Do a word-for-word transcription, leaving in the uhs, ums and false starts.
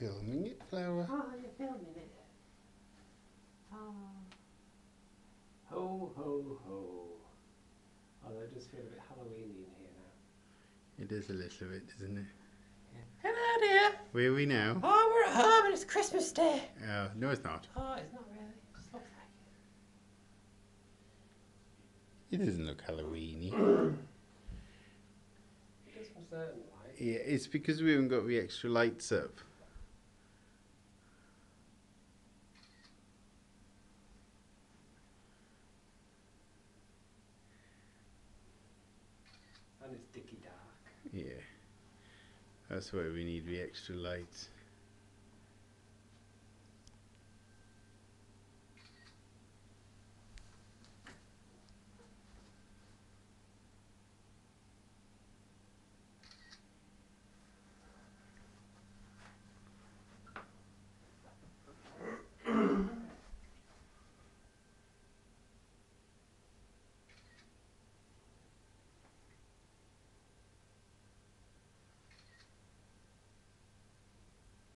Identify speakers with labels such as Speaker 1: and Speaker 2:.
Speaker 1: filming it, Flower.
Speaker 2: Oh, you're filming it. Oh. Ho, ho, ho. Although it does feel a bit Halloweeny in here now.
Speaker 1: It is a little bit, isn't it?
Speaker 2: Yeah. Hello, dear.
Speaker 1: Where are we now?
Speaker 2: Oh, we're at home and it's Christmas Day.
Speaker 1: Oh, no, it's not.
Speaker 2: Oh, it's not really. It just looks like it.
Speaker 1: It doesn't look Halloweeny.
Speaker 2: It does from certain light.
Speaker 1: Yeah, it's because we haven't got the extra lights up.
Speaker 2: And it's dicky dark.
Speaker 1: Yeah. That's why we need the extra lights.